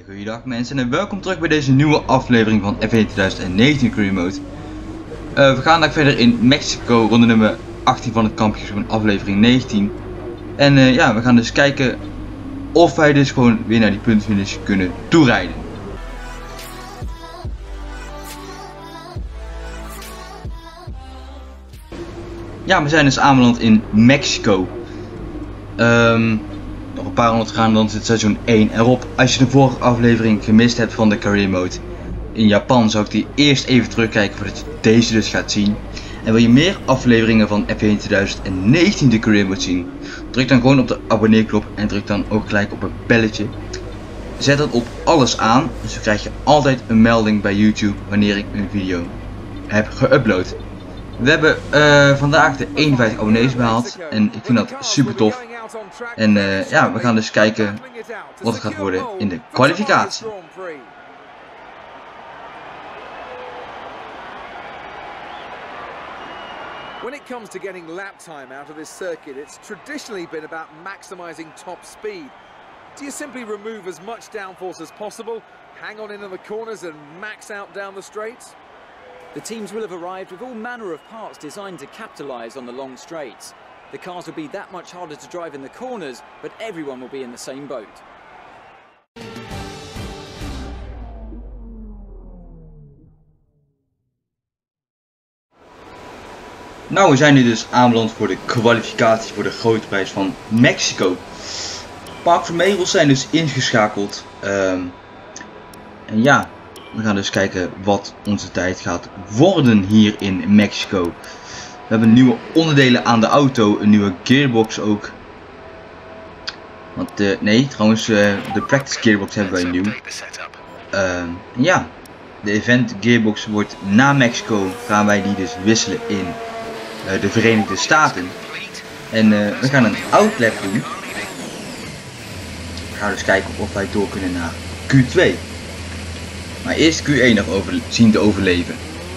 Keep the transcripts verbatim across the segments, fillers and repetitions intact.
Hey, goeiedag mensen en welkom terug bij deze nieuwe aflevering van F één twintig negentien Career Mode. Uh, we gaan daar verder in Mexico, ronde nummer achttien van het kampioenschap, aflevering negentien. En uh, ja, we gaan dus kijken of wij dus gewoon weer naar die puntfinish kunnen toerijden. Ja, we zijn dus aanbeland in Mexico. Um, nog een paar honderd gaan, dan zit seizoen één erop. Als je de vorige aflevering gemist hebt van de Career Mode in Japan, zou ik die eerst even terugkijken voordat je deze dus gaat zien. En wil je meer afleveringen van F één twintig negentien de Career Mode zien, druk dan gewoon op de abonneerknop en druk dan ook gelijk op het belletje. Zet dat op alles aan, dus dan krijg je altijd een melding bij YouTube wanneer ik een video heb geüpload. We hebben uh, vandaag de eenenvijftig abonnees behaald en ik vind dat super tof. En uh, ja, we gaan dus kijken wat het gaat worden in de kwalificatie. When it comes to getting lap time out of this circuit, it's traditionally been about maximizing top speed. Do you simply remove as much downforce as possible, hang on into the corners and max out down the straights? The teams will have arrived with all manner of parts designed to capitalize on the long straights. The cars will be that much harder to drive in the corners, but everyone will be in the same boat. Nou, we zijn nu dus aanbeland voor de kwalificatie voor de grote prijs van Mexico. Park Vermeerels zijn dus ingeschakeld. Um, en ja, we gaan dus kijken wat onze tijd gaat worden hier in Mexico. We hebben nieuwe onderdelen aan de auto, een nieuwe gearbox ook. Want uh, nee, trouwens uh, de practice gearbox hebben wij nieuw. Uh, ja, de event gearbox wordt na Mexico, gaan wij die dus wisselen in uh, de Verenigde Staten. En uh, we gaan een outlap doen. We gaan dus kijken of wij door kunnen naar Q twee. Maar eerst Q één nog over, zien te overleven.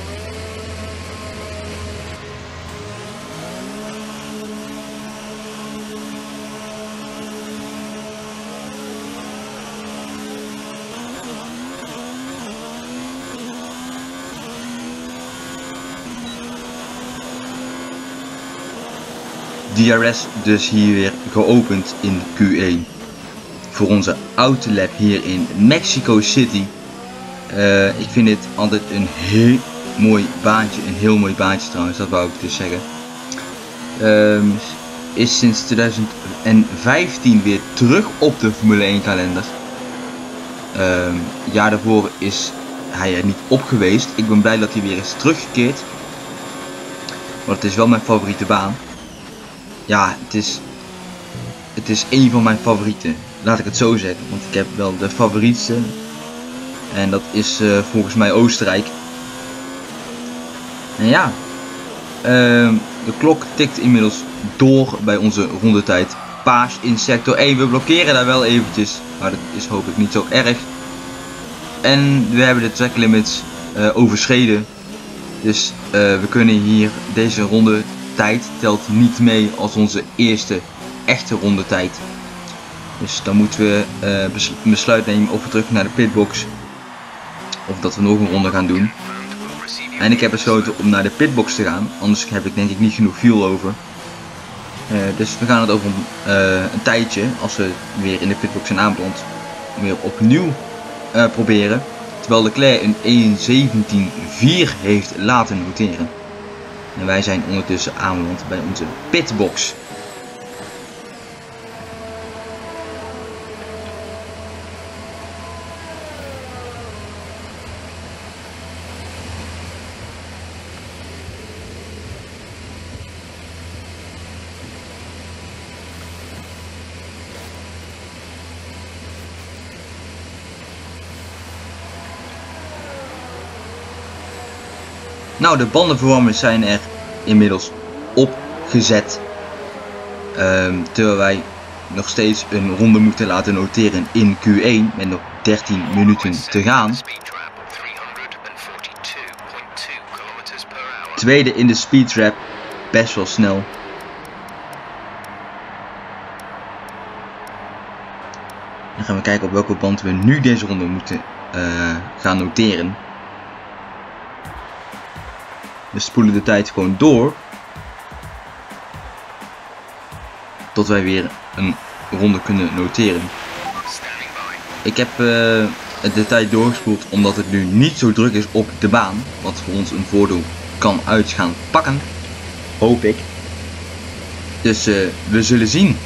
D R S dus hier weer geopend in Q één. Voor onze autolap hier in Mexico City. Uh, ik vind dit altijd een heel mooi baantje, een heel mooi baantje trouwens, dat wou ik dus zeggen. Uh, is sinds tweeduizend vijftien weer terug op de Formule één kalender. Uh, het jaar daarvoor is hij er niet op geweest. Ik ben blij dat hij weer is teruggekeerd. Want het is wel mijn favoriete baan. Ja, het is, het is een van mijn favorieten. Laat ik het zo zeggen, want ik heb wel de favorietste. En dat is uh, volgens mij Oostenrijk. En ja, uh, de klok tikt inmiddels door bij onze rondetijd. Paars in sector één. We blokkeren daar wel eventjes, maar dat is hopelijk niet zo erg. En we hebben de track limits uh, overschreden. Dus uh, we kunnen hier deze rondetijd telt niet mee als onze eerste echte rondetijd. Dus dan moeten we uh, besl besluit nemen of we terug naar de pitbox. Of dat we nog een ronde gaan doen. En ik heb besloten om naar de pitbox te gaan. Anders heb ik denk ik niet genoeg fuel over. Uh, dus we gaan het over uh, een tijdje, als we weer in de pitbox zijn aanbeland, weer opnieuw uh, proberen. Terwijl Leclerc een één zeventien vier heeft laten noteren. En wij zijn ondertussen aanbeland bij onze pitbox. Nou, de bandenverwarmers zijn er inmiddels opgezet. Um, terwijl wij nog steeds een ronde moeten laten noteren in Q één met nog dertien minuten te gaan. Tweede in de speedtrap, best wel snel. Dan gaan we kijken op welke band we nu deze ronde moeten uh, gaan noteren. We spoelen de tijd gewoon door. Tot wij weer een ronde kunnen noteren. Ik heb uh, de tijd doorgespoeld omdat het nu niet zo druk is op de baan. Wat voor ons een voordeel kan uit gaan pakken. Hoop ik. Dus uh, we zullen zien.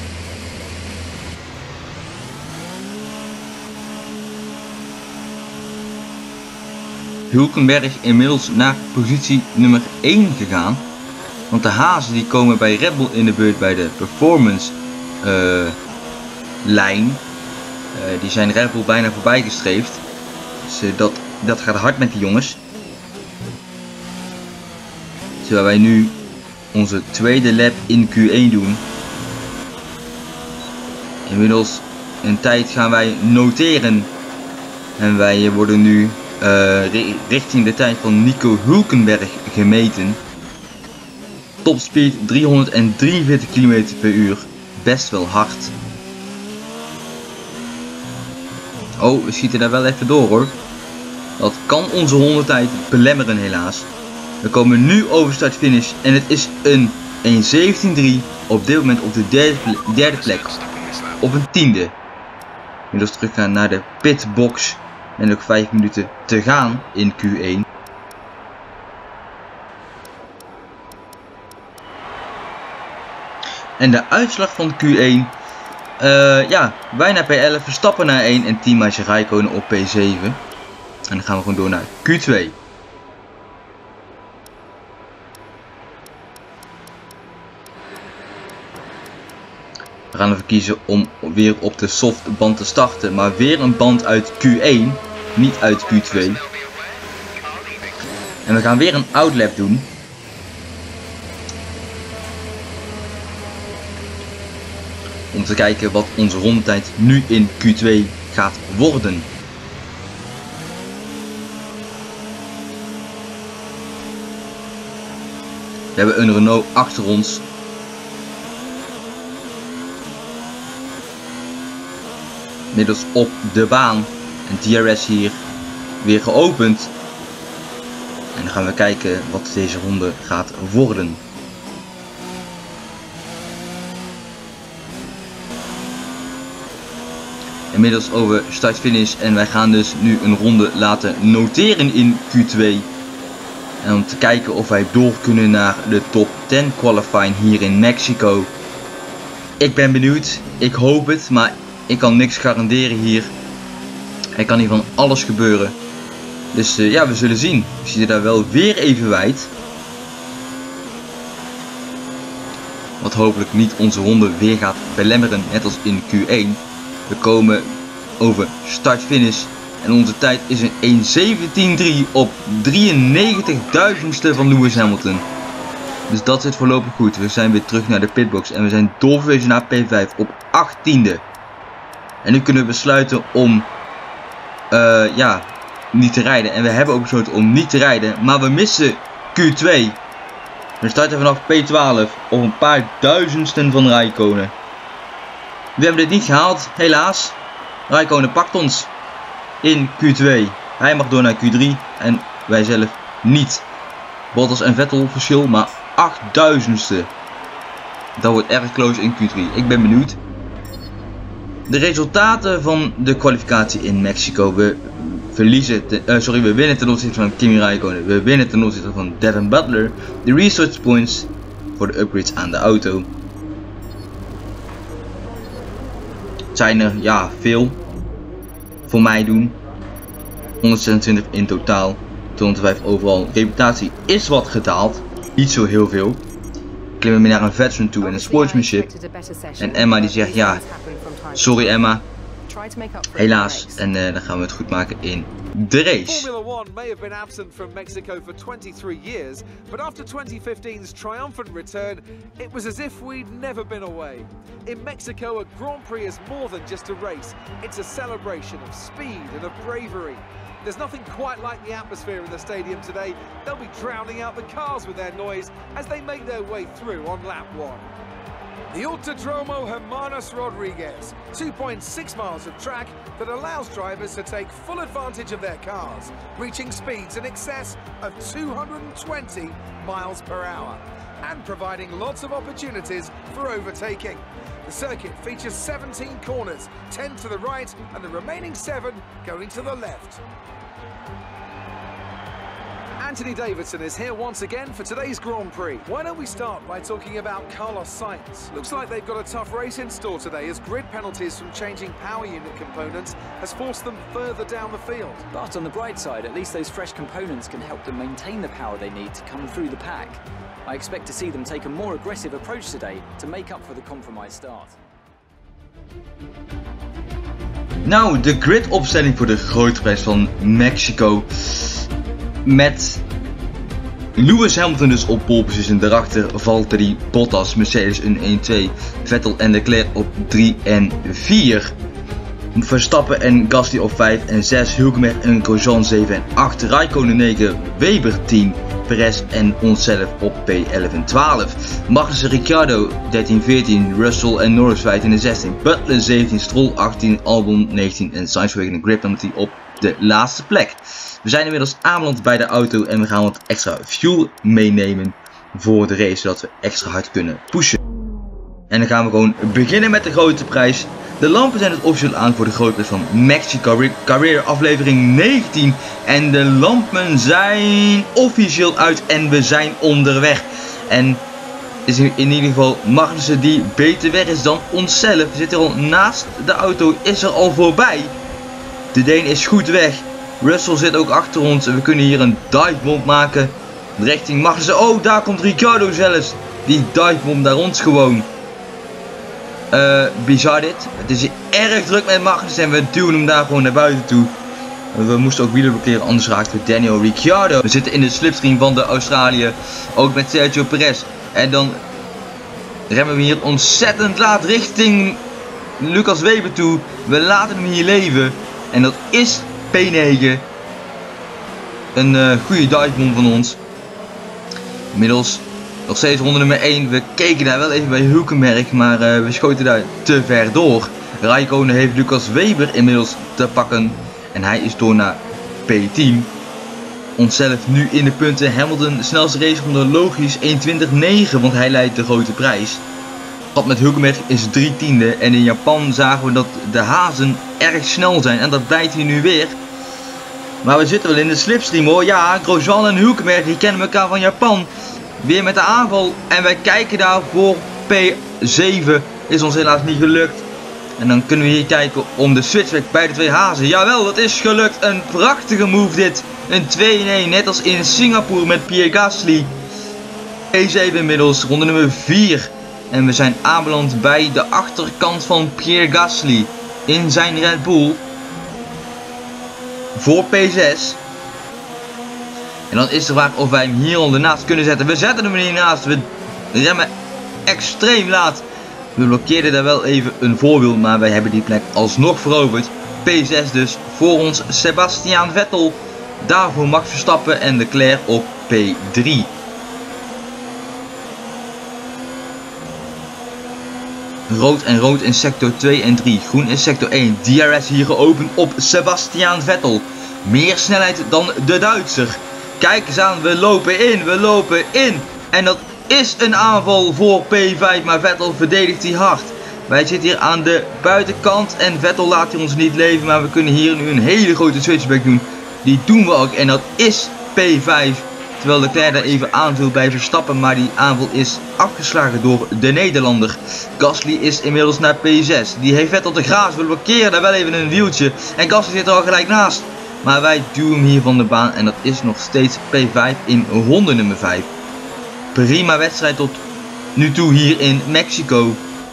Hulkenberg inmiddels naar positie nummer één gegaan. Want de hazen die komen bij Red Bull in de beurt bij de performance uh, lijn. Uh, die zijn Red Bull bijna voorbij gestreefd. Dus uh, dat, dat gaat hard met die jongens. Terwijl wij nu onze tweede lap in Q één doen. Inmiddels een tijd gaan wij noteren. En wij worden nu uh, richting de tijd van Nico Hulkenberg gemeten. Topspeed driehonderddrieënveertig kilometer per uur. Best wel hard. Oh, we schieten daar wel even door hoor. Dat kan onze rondetijd belemmeren helaas. We komen nu over start-finish en het is een één zeventien drie. Op dit moment op de derde, derde plek. Op een tiende. Inmiddels terug gaan naar de pitbox. En nog vijf minuten te gaan in Q één. En de uitslag van Q één. Uh, ja, wij naar P elf, Verstappen naar één en teammaatje Räikkönen op P zeven. En dan gaan we gewoon door naar Q twee. We gaan ervoor kiezen om weer op de softband te starten. Maar weer een band uit Q één, niet uit Q twee. En we gaan weer een outlap doen. Om te kijken wat onze rondetijd nu in Q twee gaat worden. We hebben een Renault achter ons. Middels op de baan. En D R S hier weer geopend. En dan gaan we kijken wat deze ronde gaat worden. Inmiddels over start-finish en wij gaan dus nu een ronde laten noteren in Q twee. En om te kijken of wij door kunnen naar de top tien qualifying hier in Mexico. Ik ben benieuwd, ik hoop het, maar ik kan niks garanderen hier. Er kan hier van alles gebeuren. Dus uh, ja, we zullen zien. We zitten daar wel weer even wijd. Wat hopelijk niet onze ronde weer gaat belemmeren, net als in Q één. We komen over start-finish en onze tijd is een één zeventien drie op drieënnegentig duizendste van Lewis Hamilton. Dus dat zit voorlopig goed. We zijn weer terug naar de pitbox en we zijn doorverwezen naar P vijf op achttiende. En nu kunnen we besluiten om uh, ja, niet te rijden. En we hebben ook besloten om niet te rijden, maar we missen Q twee. We starten vanaf P twaalf op een paar duizendsten van Räikkönen. We hebben dit niet gehaald, helaas. Räikkönen pakt ons in Q twee. Hij mag door naar Q drie en wij zelf niet. Bottas en Vettel verschil, maar achtduizendste. Dat wordt erg close in Q drie. Ik ben benieuwd. De resultaten van de kwalificatie in Mexico. We verliezen, te, uh, sorry, we winnen ten opzichte van Kimi Räikkönen. We winnen ten opzichte van Devin Butler. De research points voor de upgrades aan de auto. Zijn er, ja, veel voor mij doen. honderdzesentwintig in totaal. tweehonderdvijf overal. Reputatie is wat gedaald. Niet zo heel veel. Klimmen we naar een veteran toe en een sportsmanship. En Emma die zegt ja, sorry Emma. Helaas. En uh, dan gaan we het goed maken in de race. Formula One may have been absent from Mexico for twenty-three years, but after twenty fifteen's triumphant return, it was as if we'd never been away. In Mexico, a Grand Prix is more than just a race. It's a celebration of speed and of bravery. There's nothing quite like the atmosphere in the stadium today. They'll be drowning out the cars with their noise as they make their way through on lap one. The Autodromo Hermanos Rodriguez, two point six miles of track that allows drivers to take full advantage of their cars, reaching speeds in excess of two hundred twenty miles per hour and providing lots of opportunities for overtaking. The circuit features seventeen corners, ten to the right and the remaining seven going to the left. Anthony Davidson is here once again for today's Grand Prix. Why don't we start by talking about Carlos Sainz? Looks like they've got a tough race in store today as grid penalties from changing power unit components has forced them further down the field. But on the bright side, at least those fresh components can help them maintain the power they need to come through the pack. I expect to see them take a more aggressive approach today to make up for the compromised start. Nou, de gridopstelling voor de grote prijs van Mexico. Met Lewis Hamilton dus op pole position, daarachter Valtteri Bottas, Mercedes een één twee, Vettel en Leclerc op drie en vier. Verstappen en Gasly op vijf en zes, Hülkenberg en Grosjean zeven en acht, Raikkonen negen, Weber tien, Perez en onszelf op P elf en twaalf. Magnussen, Ricciardo dertien veertien, Russell en Norris vijftien en zestien, Butler zeventien, Stroll achttien, Albon negentien en Sainz vanwege een grip penalty op de laatste plek. We zijn inmiddels aanbeland bij de auto en we gaan wat extra fuel meenemen voor de race, zodat we extra hard kunnen pushen. En dan gaan we gewoon beginnen met de grote prijs. De lampen zijn het officieel aan voor de grote prijs van Mexico Career aflevering negentien. En de lampen zijn officieel uit en we zijn onderweg. En is in ieder geval Magnussen die beter weg is dan onszelf. We zitten al naast de auto, is er al voorbij. De Deen is goed weg. Russell zit ook achter ons en we kunnen hier een divebomb maken richting Magnussen. Oh, daar komt Ricciardo zelfs. Die divebomb naar ons gewoon. Uh, bizar dit. Het is hier erg druk met Magnussen en we duwen hem daar gewoon naar buiten toe. We moesten ook wielen blokkeren, anders raakten we Daniel Ricciardo. We zitten in de slipstream van de Australië. Ook met Sergio Perez. En dan remmen we hier ontzettend laat richting Lucas Weber toe. We laten hem hier leven. En dat is P negen. Een uh, goede divebomb van ons. Inmiddels nog steeds ronde nummer één. We keken daar wel even bij Hülkenberg, maar uh, we schoten daar te ver door. Raikkonen heeft Lucas Weber inmiddels te pakken. En hij is door naar P tien. Onszelf nu in de punten. Hamilton, de snelste raceronde, logisch één twintig negen, want hij leidt de grote prijs. Wat met Hülkenberg is drie tiende. En in Japan zagen we dat de hazen erg snel zijn. En dat blijkt hier nu weer. Maar we zitten wel in de slipstream hoor. Ja, Grosjean en Hülkenberg die kennen elkaar van Japan. Weer met de aanval. En wij kijken daar voor P zeven. Is ons helaas niet gelukt. En dan kunnen we hier kijken om de switchback bij de twee hazen. Jawel, dat is gelukt. Een prachtige move dit. Een twee in één. Net als in Singapore met Pierre Gasly. P zeven inmiddels. Ronde nummer vier. En we zijn aanbeland bij de achterkant van Pierre Gasly. In zijn Red Bull. Voor P zes. En dan is de vraag of wij hem hier ondernaast kunnen zetten. We zetten hem hier naast. We remmen extreem laat. We blokkeerden daar wel even een voorwiel. Maar wij hebben die plek alsnog veroverd. P zes dus voor ons Sebastian Vettel. Daarvoor Max Verstappen en Leclerc op P drie. Rood en rood in sector twee en drie. Groen in sector één. D R S hier geopend op Sebastian Vettel. Meer snelheid dan de Duitser. Kijk eens aan, we lopen in, we lopen in. En dat is een aanval voor P vijf, maar Vettel verdedigt die hard. Wij zitten hier aan de buitenkant en Vettel laat hier ons niet leven. Maar we kunnen hier nu een hele grote switchback doen. Die doen we ook en dat is P vijf. Terwijl Leclerc daar even aanviel bij Verstappen, maar die aanval is afgeslagen door de Nederlander. Gasly is inmiddels naar P zes. Die heeft Vettel te graas. We blokkeren daar wel even een wieltje. En Gasly zit er al gelijk naast. Maar wij duwen hem hier van de baan en dat is nog steeds P vijf in ronde nummer vijf. Prima wedstrijd tot nu toe hier in Mexico.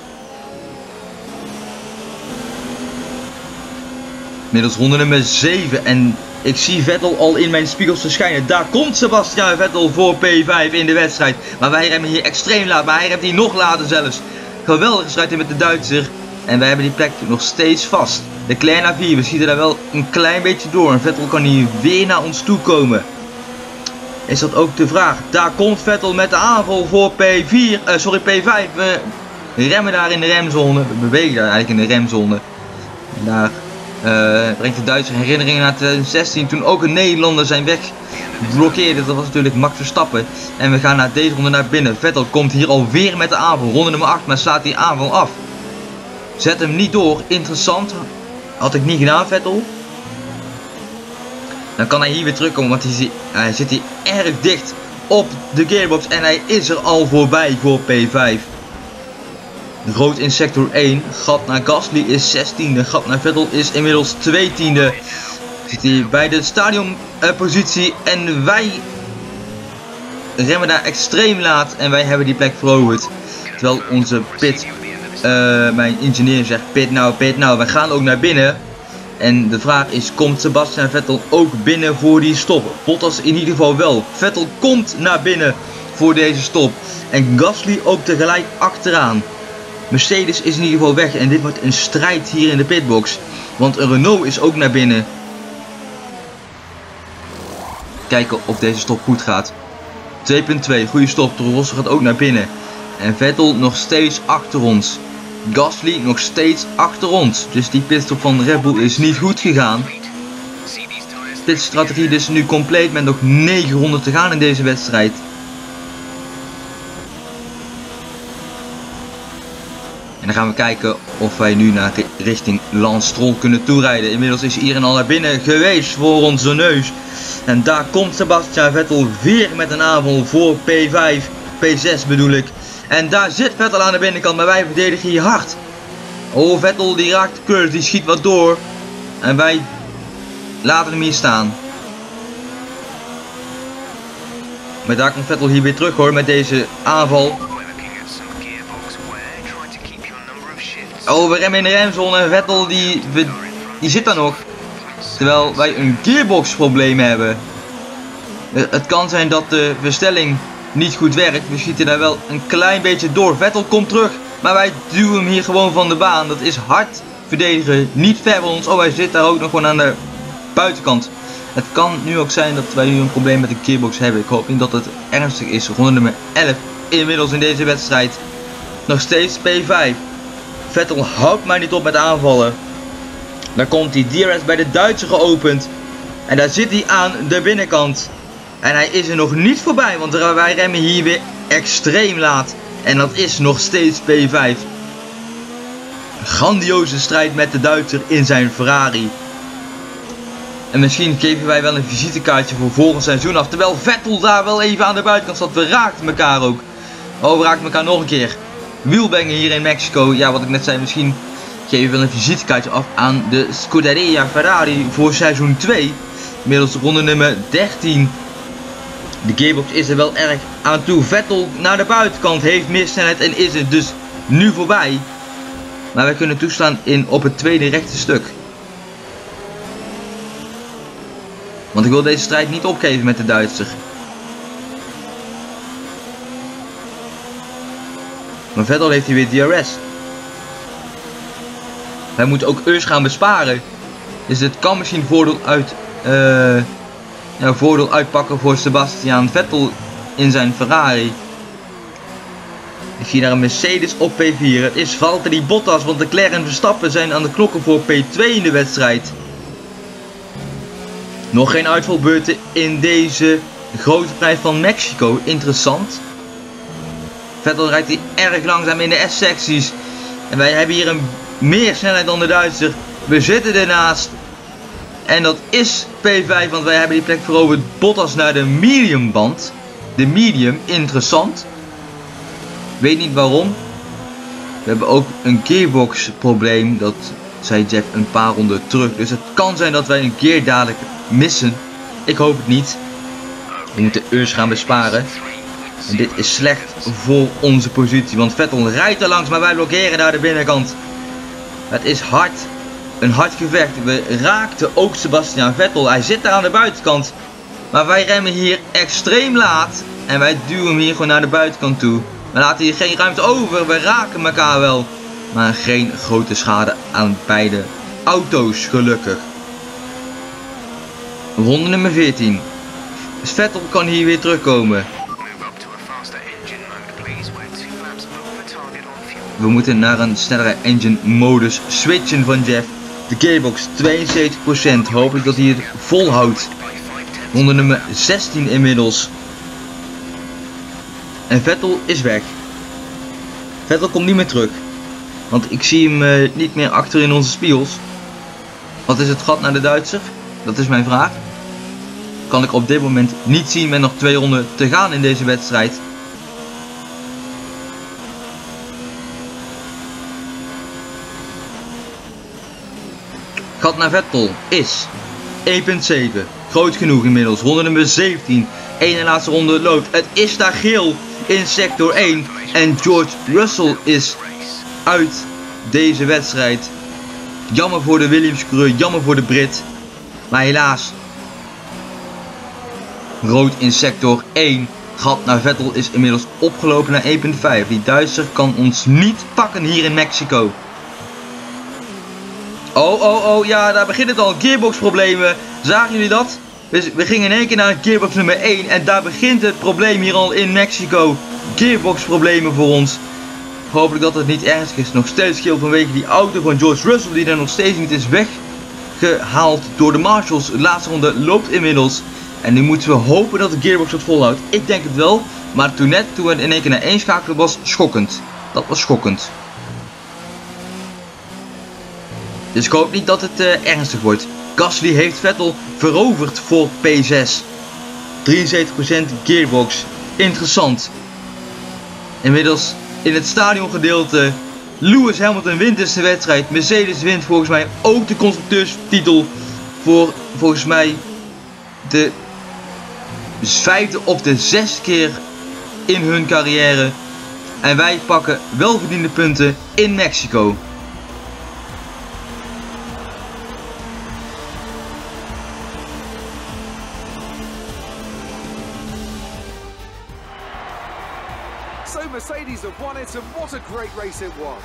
Inmiddels ronde nummer zeven en ik zie Vettel al in mijn spiegels verschijnen. Daar komt Sebastian Vettel voor P vijf in de wedstrijd. Maar wij remmen hier extreem laat, maar hij remt hier nog later zelfs. Geweldige strijd met de Duitser. En wij hebben die plek nog steeds vast. Leclerc naar vier, we schieten daar wel een klein beetje door. En Vettel kan hier weer naar ons toe komen. Is dat ook de vraag? Daar komt Vettel met de aanval voor P vier, uh, sorry P vijf. We remmen daar in de remzone. We bewegen daar eigenlijk in de remzone. Daar uh, brengt de Duitse herinneringen naar twintig zestien. Toen ook een Nederlander zijn weg blokkeerde. Dat was natuurlijk Max Verstappen. En we gaan naar deze ronde naar binnen. Vettel komt hier alweer met de aanval. Ronde nummer acht, maar slaat die aanval af. Zet hem niet door. Interessant. Had ik niet gedaan, Vettel. Dan kan hij hier weer terugkomen, want hij, hij zit hier erg dicht op de gearbox. En hij is er al voorbij voor P vijf. Rood in sector één. Gat naar Gasly is zestiende. Gat naar Vettel is inmiddels tweetiende. Zit hij bij de stadionpositie. Uh, en wij remmen daar extreem laat. En wij hebben die plek veroverd. Terwijl onze pit, uh, mijn ingenieur zegt pit nou, pit nou. Wij gaan ook naar binnen. En de vraag is, komt Sebastian Vettel ook binnen voor die stop? Bottas in ieder geval wel. Vettel komt naar binnen voor deze stop. En Gasly ook tegelijk achteraan. Mercedes is in ieder geval weg. En dit wordt een strijd hier in de pitbox. Want een Renault is ook naar binnen. Kijken of deze stop goed gaat. twee punt twee, goede stop. De Rosso gaat ook naar binnen. En Vettel nog steeds achter ons. Gasly nog steeds achter ons. Dus die pitstop van Red Bull is niet goed gegaan. Pitstrategie dus nu compleet met nog negen ronden te gaan in deze wedstrijd. En dan gaan we kijken of wij nu naar richting Lance Stroll kunnen toerijden. Inmiddels is iedereen al naar binnen geweest voor onze neus. En daar komt Sebastian Vettel weer met een aanval voor P vijf. P zes bedoel ik. En daar zit Vettel aan de binnenkant, maar wij verdedigen hier hard. Oh, Vettel die raakt de curve, die schiet wat door. En wij laten hem hier staan. Maar daar komt Vettel hier weer terug hoor, met deze aanval. Oh, we remmen in de remzone en Vettel die, die zit daar nog. Terwijl wij een gearbox probleem hebben. Het kan zijn dat de verstelling niet goed werkt. We schieten daar wel een klein beetje door. Vettel komt terug. Maar wij duwen hem hier gewoon van de baan. Dat is hard verdedigen. Niet ver van ons. Oh, hij zit daar ook nog gewoon aan de buitenkant. Het kan nu ook zijn dat wij nu een probleem met de gearbox hebben. Ik hoop niet dat het ernstig is. Ronde nummer elf. Inmiddels in deze wedstrijd. Nog steeds P vijf. Vettel houdt mij niet op met aanvallen. Dan komt die D R S bij de Duitser geopend. En daar zit hij aan de binnenkant. En hij is er nog niet voorbij, want wij remmen hier weer extreem laat. En dat is nog steeds P vijf. Een grandioze strijd met de Duitser in zijn Ferrari. En misschien geven wij wel een visitekaartje voor volgend seizoen af. Terwijl Vettel daar wel even aan de buitenkant zat. We raakten elkaar ook. Oh, we raakten elkaar nog een keer. Wielbengen hier in Mexico. Ja, wat ik net zei, misschien geven we wel een visitekaartje af aan de Scuderia Ferrari voor seizoen twee. Inmiddels ronde nummer dertien. De gearbox is er wel erg aan toe. Vettel naar de buitenkant heeft meer snelheid en is het dus nu voorbij. Maar wij kunnen toestaan in op het tweede rechte stuk. Want ik wil deze strijd niet opgeven met de Duitser. Maar Vettel heeft hier weer D R S. Wij moeten ook Eus gaan besparen. Dus het kan misschien voordeel uit... Uh, ja, voordeel uitpakken voor Sebastian Vettel in zijn Ferrari. Ik zie daar een Mercedes op P vier. Het is Valtteri Bottas, want Leclerc en Verstappen zijn aan de klokken voor P twee in de wedstrijd. Nog geen uitvalbeurten in deze grote prijs van Mexico. Interessant. Vettel rijdt hier erg langzaam in de S-secties. En wij hebben hier een meer snelheid dan de Duitser. We zitten ernaast. En dat is P vijf, want wij hebben die plek veroverd. Bottas naar de medium band. De medium, interessant. Weet niet waarom. We hebben ook een gearbox probleem. Dat zei Jeff een paar ronden terug. Dus het kan zijn dat wij een keer dadelijk missen. Ik hoop het niet. We moeten Eus gaan besparen. En dit is slecht voor onze positie. Want Vettel rijdt er langs, maar wij blokkeren daar de binnenkant. Het is hard. Een hard gevecht. We raakten ook Sebastian Vettel. Hij zit daar aan de buitenkant. Maar wij remmen hier extreem laat. En wij duwen hem hier gewoon naar de buitenkant toe. We laten hier geen ruimte over. We raken elkaar wel. Maar geen grote schade aan beide auto's, gelukkig. Ronde nummer veertien. Dus Vettel kan hier weer terugkomen. we moeten naar een snellere engine modus switchen van Jeff. De gearbox tweeënzeventig procent. Hopelijk dat hij het volhoudt. Ronde nummer zestien inmiddels. En Vettel is weg. Vettel komt niet meer terug. Want ik zie hem uh, niet meer achter in onze spiegels. Wat is het gat naar de Duitser? Dat is mijn vraag. Kan ik op dit moment niet zien met nog twee ronden te gaan in deze wedstrijd. Gat naar Vettel is één komma zeven. Groot genoeg inmiddels. Ronde nummer zeventien. Eén en laatste ronde loopt. Het is daar geel in sector één. En George Russell is uit deze wedstrijd. Jammer voor de Williams-coureur. Jammer voor de Brit. Maar helaas. Rood in sector één. Gat naar Vettel is inmiddels opgelopen naar één komma vijf. Die Duitser kan ons niet pakken hier in Mexico. Oh, oh, oh, ja, daar begint het al. Gearbox problemen. Zagen jullie dat? We, we gingen in één keer naar gearbox nummer één. En daar begint het probleem hier al in Mexico. Gearbox problemen voor ons. Hopelijk dat het niet ernstig is. Nog steeds geel vanwege die auto van George Russell. Die er nog steeds niet is weggehaald door de marshals. De laatste ronde loopt inmiddels. En nu moeten we hopen dat de gearbox het volhoudt. Ik denk het wel. Maar toen net, toen we in één keer naar één schakelen, was schokkend. Dat was schokkend. Dus ik hoop niet dat het uh, ernstig wordt. Gasly heeft Vettel veroverd voor P zes. drieënzeventig procent gearbox. Interessant. Inmiddels in het stadiongedeelte. Lewis Hamilton wint dus de wedstrijd. Mercedes wint volgens mij ook de constructeurstitel. Voor volgens mij de vijfde of de zesde keer in hun carrière. En wij pakken welverdiende punten in Mexico. So Mercedes have won it, and what a great race it was.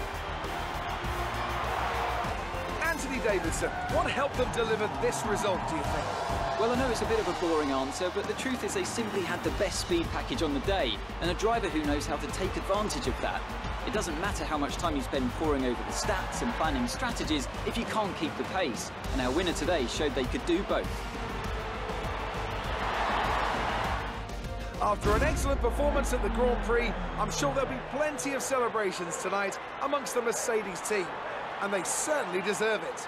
Anthony Davidson, what helped them deliver this result, do you think? Well, I know it's a bit of a boring answer, but the truth is they simply had the best speed package on the day, and a driver who knows how to take advantage of that. It doesn't matter how much time you spend poring over the stats and planning strategies if you can't keep the pace, and our winner today showed they could do both. After an excellent performance at the Grand Prix, I'm sure there'll be plenty of celebrations tonight amongst the Mercedes team, and they certainly deserve it.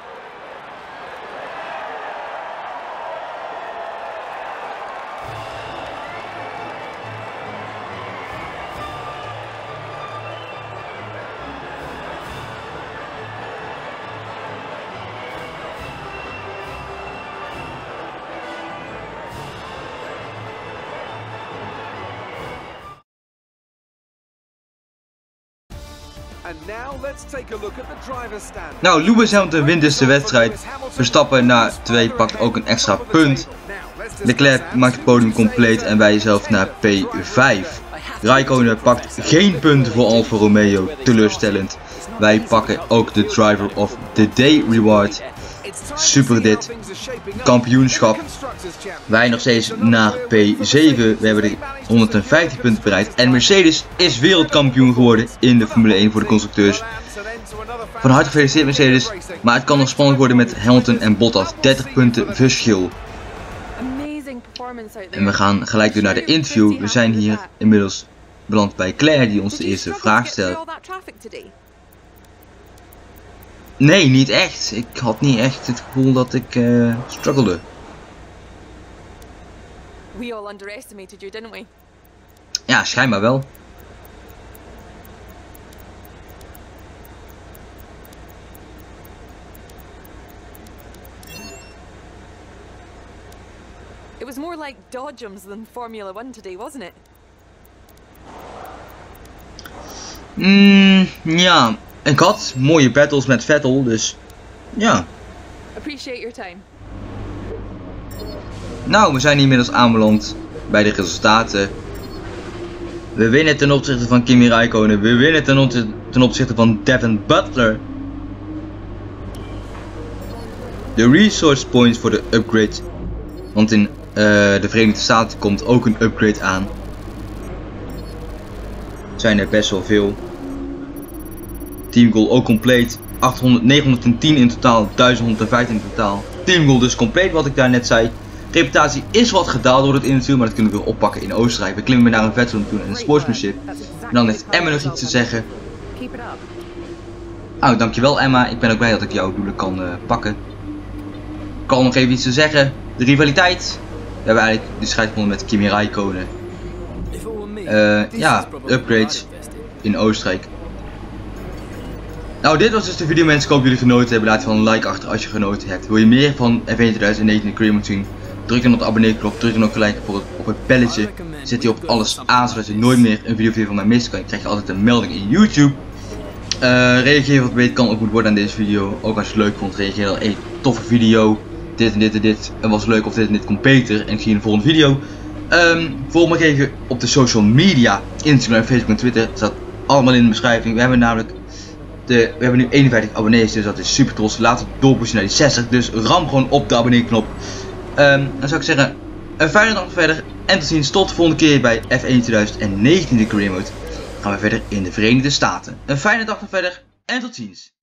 And now let's take a look at the driver's stand. Nou, Lewis Hamilton wint dus de wedstrijd. Verstappen na twee pakt ook een extra punt. Leclerc maakt het podium compleet en wij zelf naar P vijf. Raikkonen pakt geen punten voor Alfa Romeo, teleurstellend. Wij pakken ook de Driver of the Day reward. Super dit. Kampioenschap. Wij nog steeds naar P zeven. We hebben de honderdvijftig punten bereikt. En Mercedes is wereldkampioen geworden in de Formule één voor de constructeurs. Van harte gefeliciteerd Mercedes. Maar het kan nog spannend worden met Hamilton en Bottas. dertig punten verschil. En we gaan gelijk door naar de interview. We zijn hier inmiddels beland bij Claire die ons de eerste vraag stelt. Nee, niet echt. Ik had niet echt het gevoel dat ik uh, struggelde. We all underestimated you, didn't we? Ja, schijnbaar wel. It was more like dodgems than Formula One today, wasn't it? Mm, ja. Ik had mooie battles met Vettel, dus ja. Appreciate your time. Nou, we zijn inmiddels aanbeland bij de resultaten. We winnen ten opzichte van Kimi Räikkönen. We winnen ten opzichte, ten opzichte van Devin Butler. De resource points voor de upgrade. Want in uh, de Verenigde Staten komt ook een upgrade aan. Zijn er best wel veel. teamgoal ook compleet. achthonderd, negenhonderdtien in totaal, duizend honderdvijftien in totaal. Teamgoal dus compleet wat ik daar net zei. Reputatie is wat gedaald door het interview, maar dat kunnen we weer oppakken in Oostenrijk. We klimmen weer naar een veteran toen en een sportsmanship. En dan heeft Emma nog iets te zeggen. Nou, dankjewel Emma. Ik ben ook blij dat ik jouw doelen kan uh, pakken. Ik kan nog even iets te zeggen. De rivaliteit. We hebben eigenlijk de strijd gewonnen met Kimi Räikkönen. Uh, ja, upgrades in Oostenrijk. Nou, dit was dus de video mensen. Ik hoop jullie genoten hebben. Laat even een like achter als je genoten hebt. Wil je meer van F één twintig negentien de Career Mode zien? Druk dan op de abonneerknop. Druk dan ook gelijk op het, op het belletje. Zet hier op alles aan zodat je nooit meer een video van mij mist. Dan krijg je altijd een melding in YouTube. Uh, reageer wat beter kan ook moet worden aan deze video. Ook als je het leuk vond, reageer dan. Hey, toffe video. Dit en dit en dit. En was leuk of dit en dit komt beter. En ik zie je in de volgende video. Um, volg me even op de social media. Instagram, Facebook en Twitter. Dat staat allemaal in de beschrijving. We hebben namelijk de, we hebben nu eenenvijftig abonnees. Dus dat is super trots. Laten we doorpushen naar die zestig. Dus ram gewoon op de abonneerknop. Um, dan zou ik zeggen, een fijne dag verder. En tot ziens tot de volgende keer bij F één twintig negentien de Career Mode. Gaan we verder in de Verenigde Staten. Een fijne dag nog verder en tot ziens.